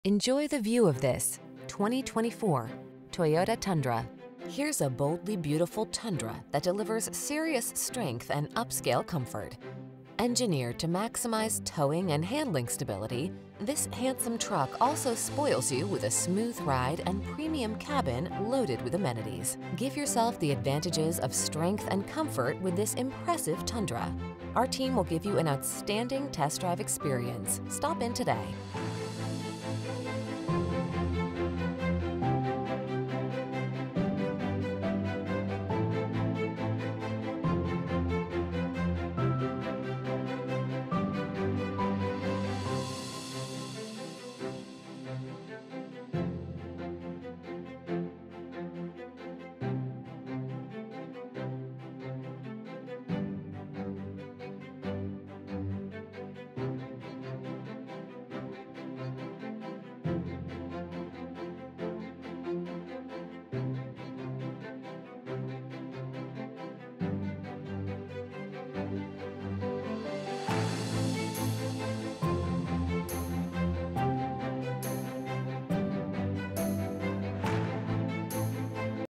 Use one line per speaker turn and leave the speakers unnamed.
Enjoy the view of this 2024 Toyota Tundra. Here's a boldly beautiful Tundra that delivers serious strength and upscale comfort. Engineered to maximize towing and handling stability, this handsome truck also spoils you with a smooth ride and premium cabin loaded with amenities. Give yourself the advantages of strength and comfort with this impressive Tundra. Our team will give you an outstanding test drive experience. Stop in today.